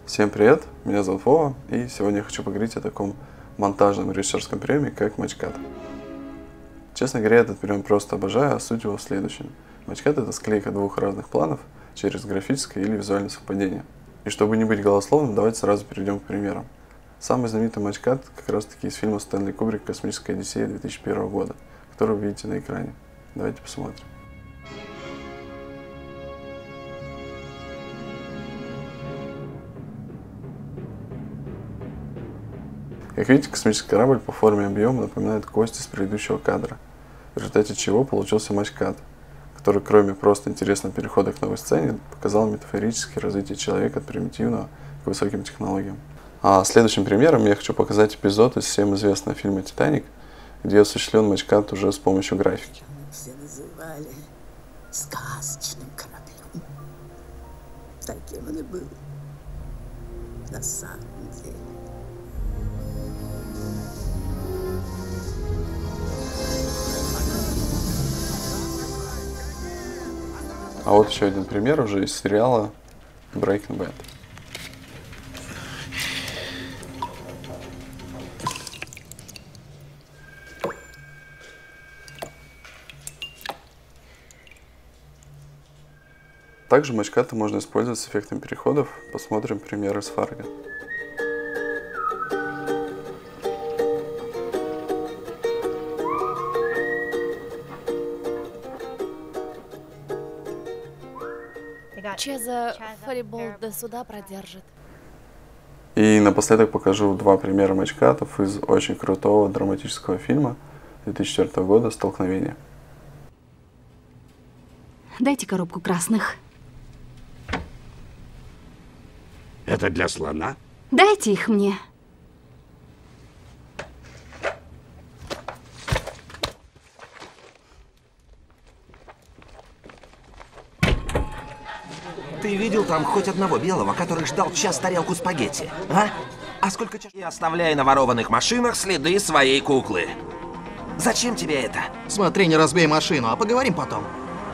Всем привет, меня зовут Вова, и сегодня я хочу поговорить о таком монтажном режиссерском приеме, как матч-кат. Честно говоря, этот прием просто обожаю, а суть его в следующем. Матч-кат — это склейка двух разных планов через графическое или визуальное совпадение. И чтобы не быть голословным, давайте сразу перейдем к примерам. Самый знаменитый матч-кат как раз таки из фильма Стэнли Кубрика «Космическая Одиссея» 2001 года, который вы видите на экране. Давайте посмотрим. Как видите, космический корабль по форме и объему напоминает кости с предыдущего кадра, в результате чего получился матч-кат, который кроме просто интересного перехода к новой сцене показал метафорическое развитие человека от примитивного к высоким технологиям. А следующим примером я хочу показать эпизод из всем известного фильма «Титаник», где осуществлен матч-кат уже с помощью графики. Все называли сказочным кораблем. Таким он и был на самом деле. А вот еще один пример уже из сериала Breaking Bad. Также матч-каты можно использовать с эффектом переходов. Посмотрим пример из Фарго. Чеза фарибол до суда продержит. И напоследок покажу два примера матч-катов из очень крутого драматического фильма 2004 года «Столкновение». Дайте коробку красных. Это для слона? Дайте их мне. Ты видел там хоть одного белого, который ждал час тарелку спагетти, а? А сколько часов? И оставляя на ворованных машинах следы своей куклы. Зачем тебе это? Смотри, не разбей машину, а поговорим потом.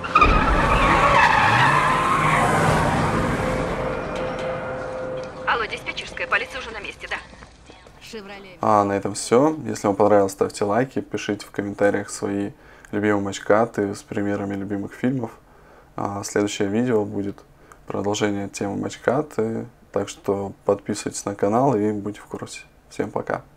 Алло, диспетчерская, полиция уже на месте, да? А на этом все. Если вам понравилось, ставьте лайки, пишите в комментариях свои любимые матч-каты с примерами любимых фильмов. А следующее видео будет продолжение темы матч-каты, так что подписывайтесь на канал и будьте в курсе. Всем пока!